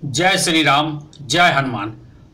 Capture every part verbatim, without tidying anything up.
जय श्री राम, जय हनुमान।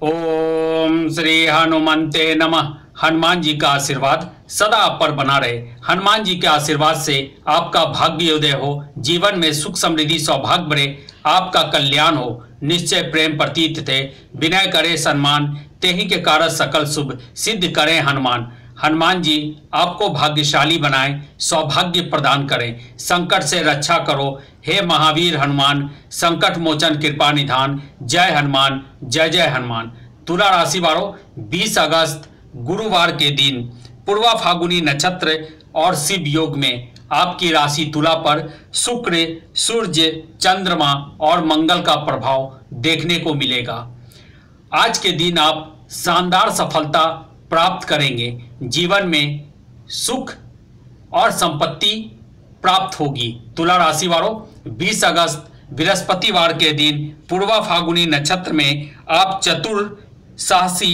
ओम श्री हनुमंते नमः। हनुमान जी का आशीर्वाद सदा आप पर बना रहे। हनुमान जी के आशीर्वाद से आपका भाग्योदय हो, जीवन में सुख समृद्धि सौभाग्य बढ़े, आपका कल्याण हो। निश्चय प्रेम प्रतीत थे, विनय करे सन्मान, तेहि के कारज सकल शुभ सिद्ध करें हनुमान। हनुमान जी आपको भाग्यशाली बनाएं, सौभाग्य प्रदान करें, संकट से रक्षा करो। हे महावीर हनुमान, संकट मोचन कृपा निधान। जय हनुमान, जय जय हनुमान। तुला राशि वालों, बीस अगस्त गुरुवार के दिन पूर्वा फागुनी नक्षत्र और शिव योग में आपकी राशि तुला पर शुक्र, सूर्य, चंद्रमा और मंगल का प्रभाव देखने को मिलेगा। आज के दिन आप शानदार सफलता प्राप्त करेंगे। जीवन में सुख और संपत्ति प्राप्त होगी। तुला राशि वालों, बीस अगस्त बृहस्पतिवार के दिन पूर्वा फागुनी नक्षत्र में आप चतुर, साहसी,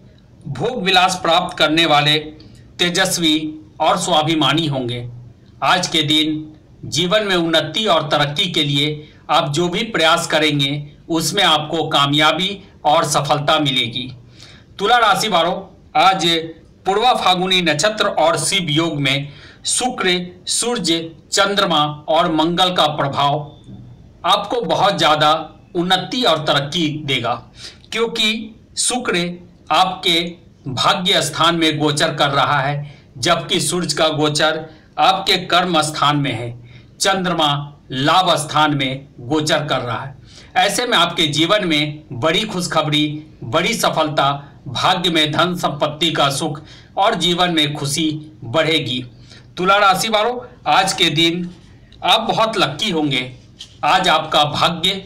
भोग विलास प्राप्त करने वाले, तेजस्वी और स्वाभिमानी होंगे। आज के दिन जीवन में उन्नति और तरक्की के लिए आप जो भी प्रयास करेंगे उसमें आपको कामयाबी और सफलता मिलेगी। तुला राशि वालों, आज पूर्वा फागुनी नक्षत्र और शिव योग में शुक्र, सूर्य, चंद्रमा और मंगल का प्रभाव आपको बहुत ज़्यादा उन्नति और तरक्की देगा, क्योंकि शुक्र आपके भाग्य स्थान में गोचर कर रहा है, जबकि सूर्य का गोचर आपके कर्म स्थान में है, चंद्रमा लाभ स्थान में गोचर कर रहा है। ऐसे में आपके जीवन में बड़ी खुशखबरी, बड़ी सफलता, भाग्य में धन संपत्ति का सुख और जीवन में खुशी बढ़ेगी। तुला राशि वालों, आज के दिन आप बहुत लक्की होंगे। आज आपका भाग्य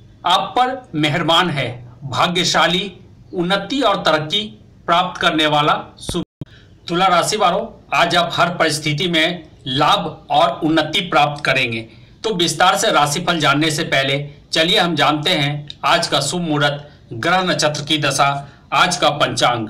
आप पर मेहरबान है। भाग्यशाली, उन्नति और तरक्की प्राप्त करने वाला शुभ। तुला राशि वालों, आज आप हर परिस्थिति में लाभ और उन्नति प्राप्त करेंगे। तो विस्तार से राशिफल जानने से पहले चलिए हम जानते हैं आज का शुभ मुहूर्त, ग्रह नक्षत्र की दशा, आज का पंचांग।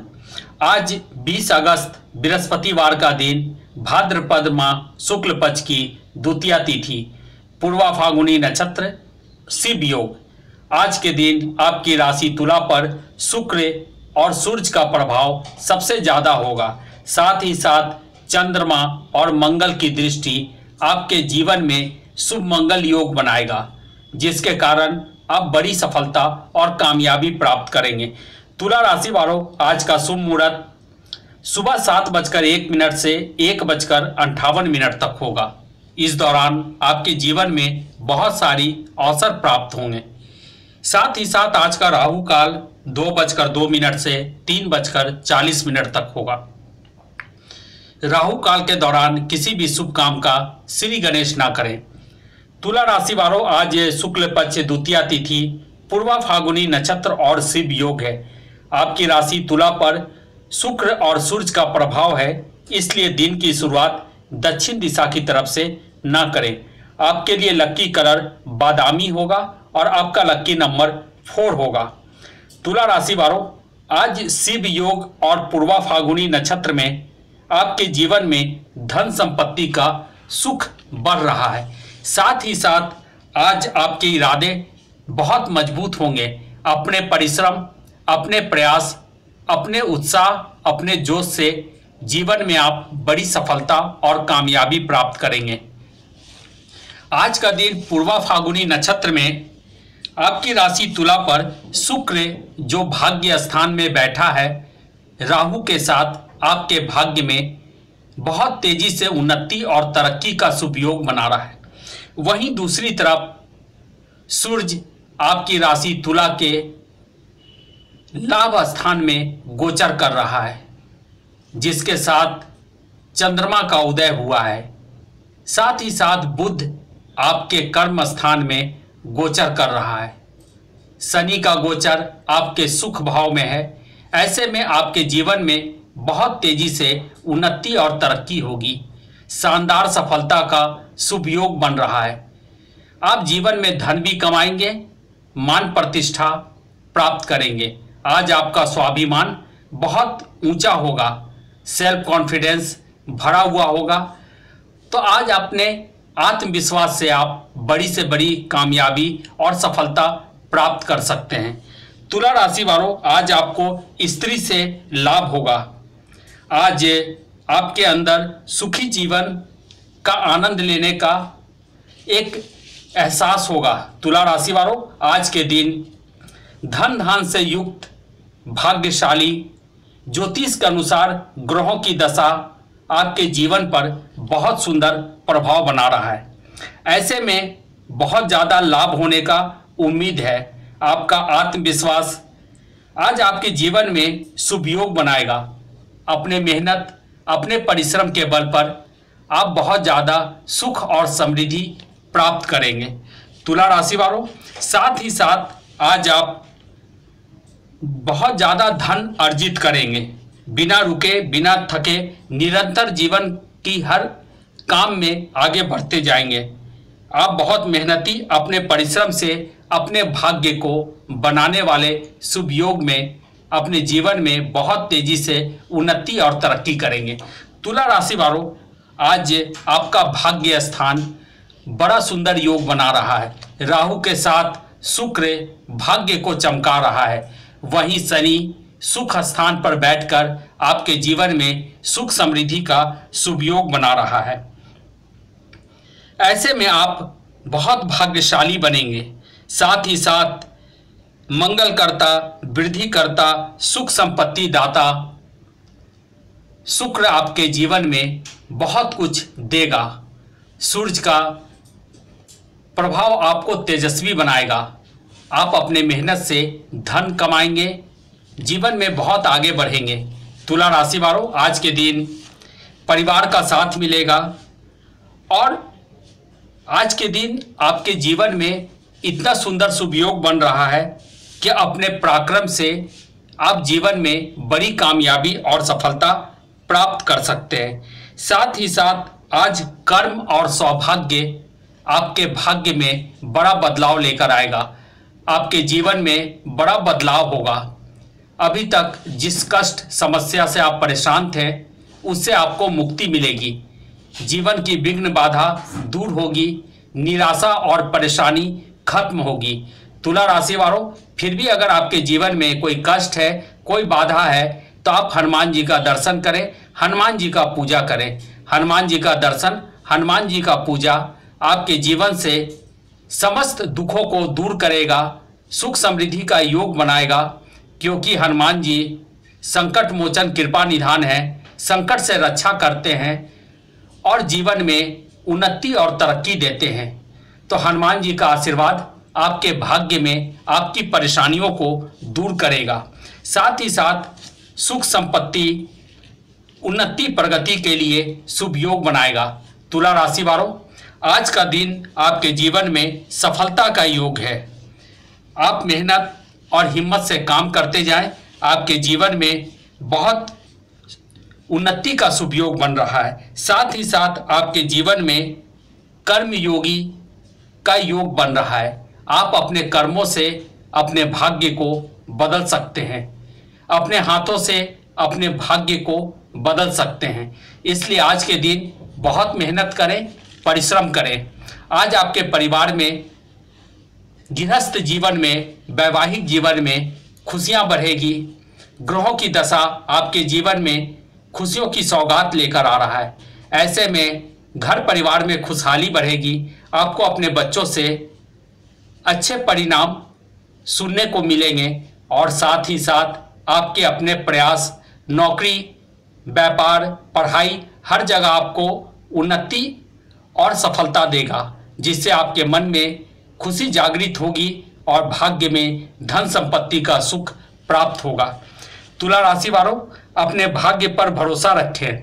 आज बीस अगस्त बृहस्पतिवार का दिन, भाद्रपद माह शुक्ल पक्ष की द्वितीया तिथि, पूर्वा फागुनी नक्षत्र, शिव योग। आज के दिन आपकी राशि तुला पर शुक्र और सूर्य का प्रभाव सबसे ज़्यादा होगा। साथ ही साथ चंद्रमा और मंगल की दृष्टि आपके जीवन में शुभ मंगल योग बनाएगा, जिसके कारण आप बड़ी सफलता और कामयाबी प्राप्त करेंगे। तुला राशि वालों, आज का शुभ मुहूर्त सुबह सात बजकर एक मिनट से एक बजकर अंठावन मिनट तक होगा। इस दौरान आपके जीवन में बहुत सारी अवसर प्राप्त होंगे। साथ ही साथ आज का राहु काल दो बजकर दो मिनट से तीन बजकर चालीस मिनट तक होगा। राहु काल के दौरान किसी भी शुभ काम का श्री गणेश ना करें। तुला राशि वालों, आज शुक्ल पक्ष द्वितीया तिथि, पूर्वा फागुनी नक्षत्र और शिव योग है। आपकी राशि तुला पर शुक्र और सूर्य का प्रभाव है, इसलिए दिन की शुरुआत दक्षिण दिशा की तरफ से ना करें। आपके लिए लक्की कलर बादामी होगा और आपका लक्की नंबर फोर होगा। तुला राशि वालों, आज शिव योग और पूर्वा फागुनी नक्षत्र में आपके जीवन में धन संपत्ति का सुख बढ़ रहा है। साथ ही साथ आज आपके इरादे बहुत मजबूत होंगे। अपने परिश्रम, अपने प्रयास, अपने उत्साह, अपने जोश से जीवन में आप बड़ी सफलता और कामयाबी प्राप्त करेंगे। आज का दिन पूर्वा फागुनी नक्षत्र में आपकी राशि तुला पर शुक्र, जो भाग्य स्थान में बैठा है, राहु के साथ आपके भाग्य में बहुत तेजी से उन्नति और तरक्की का शुभ योग बना रहा है। वहीं दूसरी तरफ सूर्य आपकी राशि तुला के लाभ स्थान में गोचर कर रहा है, जिसके साथ चंद्रमा का उदय हुआ है। साथ ही साथ बुध आपके कर्म स्थान में गोचर कर रहा है। शनि का गोचर आपके सुख भाव में है। ऐसे में आपके जीवन में बहुत तेजी से उन्नति और तरक्की होगी। शानदार सफलता का शुभ योग बन रहा है। आप जीवन में धन भी कमाएंगे, मान प्रतिष्ठा प्राप्त करेंगे। आज आपका स्वाभिमान बहुत ऊंचा होगा, सेल्फ कॉन्फिडेंस भरा हुआ होगा। तो आज अपने आत्मविश्वास से आप बड़ी से बड़ी कामयाबी और सफलता प्राप्त कर सकते हैं। तुला राशि वालों, आज आपको स्त्री से लाभ होगा। आज आपके अंदर सुखी जीवन का आनंद लेने का एक एहसास होगा। तुला राशि वालों, आज के दिन धन धान से युक्त भाग्यशाली, ज्योतिष के अनुसार ग्रहों की दशा आपके जीवन पर बहुत सुंदर प्रभाव बना रहा है। ऐसे में बहुत ज़्यादा लाभ होने का उम्मीद है। आपका आत्मविश्वास आज आपके जीवन में शुभ योग बनाएगा। अपने मेहनत, अपने परिश्रम के बल पर आप बहुत ज़्यादा सुख और समृद्धि प्राप्त करेंगे। तुला राशि वालों, साथ ही साथ आज आप बहुत ज़्यादा धन अर्जित करेंगे। बिना रुके, बिना थके, निरंतर जीवन की हर काम में आगे बढ़ते जाएंगे। आप बहुत मेहनती, अपने परिश्रम से अपने भाग्य को बनाने वाले शुभ योग में अपने जीवन में बहुत तेजी से उन्नति और तरक्की करेंगे। तुला राशि वालों, आज आपका भाग्य स्थान बड़ा सुंदर योग बना रहा है। राहु के साथ शुक्र भाग्य को चमका रहा है। वहीं शनि सुख स्थान पर बैठकर आपके जीवन में सुख समृद्धि का शुभ योग बना रहा है। ऐसे में आप बहुत भाग्यशाली बनेंगे। साथ ही साथ मंगलकर्ता, वृद्धिकर्ता, सुख संपत्ति दाता शुक्र आपके जीवन में बहुत कुछ देगा। सूर्य का प्रभाव आपको तेजस्वी बनाएगा। आप अपने मेहनत से धन कमाएंगे, जीवन में बहुत आगे बढ़ेंगे। तुला राशि वालों, आज के दिन परिवार का साथ मिलेगा और आज के दिन आपके जीवन में इतना सुंदर शुभ योग बन रहा है कि अपने पराक्रम से आप जीवन में बड़ी कामयाबी और सफलता प्राप्त कर सकते हैं। साथ ही साथ आज कर्म और सौभाग्य आपके भाग्य में बड़ा बदलाव लेकर आएगा। आपके जीवन में बड़ा बदलाव होगा। अभी तक जिस कष्ट समस्या से आप परेशान थे, उससे आपको मुक्ति मिलेगी। जीवन की विघ्न बाधा दूर होगी, निराशा और परेशानी खत्म होगी। तुला राशि वालों, फिर भी अगर आपके जीवन में कोई कष्ट है, कोई बाधा है, तो आप हनुमान जी का दर्शन करें, हनुमान जी का पूजा करें। हनुमान जी का दर्शन, हनुमान जी का पूजा आपके जीवन से समस्त दुखों को दूर करेगा, सुख समृद्धि का योग बनाएगा, क्योंकि हनुमान जी संकट मोचन कृपा निधान है, संकट से रक्षा करते हैं और जीवन में उन्नति और तरक्की देते हैं। तो हनुमान जी का आशीर्वाद आपके भाग्य में आपकी परेशानियों को दूर करेगा। साथ ही साथ सुख संपत्ति, उन्नति प्रगति के लिए शुभ योग बनाएगा। तुला राशि वालों, आज का दिन आपके जीवन में सफलता का योग है। आप मेहनत और हिम्मत से काम करते जाएं, आपके जीवन में बहुत उन्नति का शुभ योग बन रहा है। साथ ही साथ आपके जीवन में कर्म योगी का योग बन रहा है। आप अपने कर्मों से अपने भाग्य को बदल सकते हैं, अपने हाथों से अपने भाग्य को बदल सकते हैं। इसलिए आज के दिन बहुत मेहनत करें, परिश्रम करें। आज आपके परिवार में, गृहस्थ जीवन में, वैवाहिक जीवन में खुशियां बढ़ेगी। ग्रहों की दशा आपके जीवन में खुशियों की सौगात लेकर आ रहा है। ऐसे में घर परिवार में खुशहाली बढ़ेगी। आपको अपने बच्चों से अच्छे परिणाम सुनने को मिलेंगे और साथ ही साथ आपके अपने प्रयास, नौकरी, व्यापार, पढ़ाई, हर जगह आपको उन्नति और सफलता देगा, जिससे आपके मन में खुशी जागृत होगी और भाग्य में धन संपत्ति का सुख प्राप्त होगा। तुला राशि वालों, अपने भाग्य पर भरोसा रखें,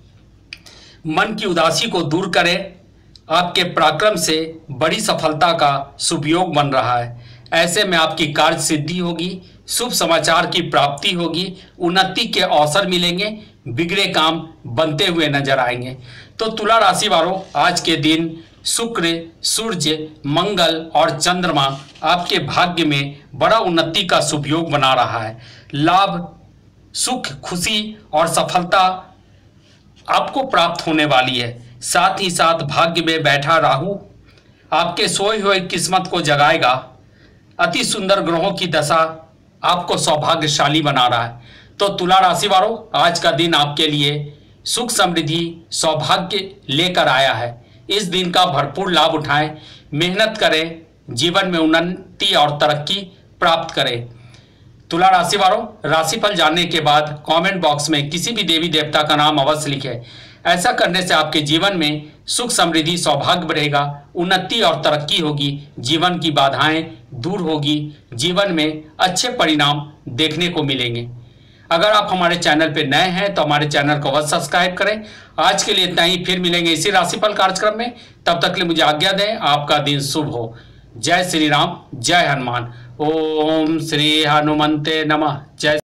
मन की उदासी को दूर करें। आपके पराक्रम से बड़ी सफलता का शुभ योग बन रहा है। ऐसे में आपकी कार्य सिद्धि होगी, शुभ समाचार की प्राप्ति होगी, उन्नति के अवसर मिलेंगे, बिगड़े काम बनते हुए नजर आएंगे। तो तुला राशि वालों, आज के दिन शुक्र, सूर्य, मंगल और चंद्रमा आपके भाग्य में बड़ा उन्नति का शुभ योग बना रहा है। लाभ, सुख, खुशी और सफलता आपको प्राप्त होने वाली है। साथ ही साथ भाग्य में बैठा राहु आपके सोए हुए किस्मत को जगाएगा। अति सुंदर ग्रहों की दशा आपको सौभाग्यशाली बना रहा है। तो तुला राशि वालों, आज का दिन आपके लिए सुख समृद्धि सौभाग्य लेकर आया है। इस दिन का भरपूर लाभ उठाएं, मेहनत करें, जीवन में उन्नति और तरक्की प्राप्त करें। तुला राशि वालों, राशिफल जानने के बाद कमेंट बॉक्स में किसी भी देवी देवता का नाम अवश्य लिखें। ऐसा करने से आपके जीवन में सुख समृद्धि सौभाग्य बढ़ेगा, उन्नति और तरक्की होगी, जीवन की बाधाएं दूर होगी, जीवन में अच्छे परिणाम देखने को मिलेंगे। अगर आप हमारे चैनल पे नए हैं तो हमारे चैनल को अवश्य सब्सक्राइब करें। आज के लिए इतना ही, फिर मिलेंगे इसी राशिफल कार्यक्रम में। तब तक के लिए मुझे आज्ञा दें। आपका दिन शुभ हो। जय श्री राम, जय हनुमान। ओम श्री हनुमंते नमः। जय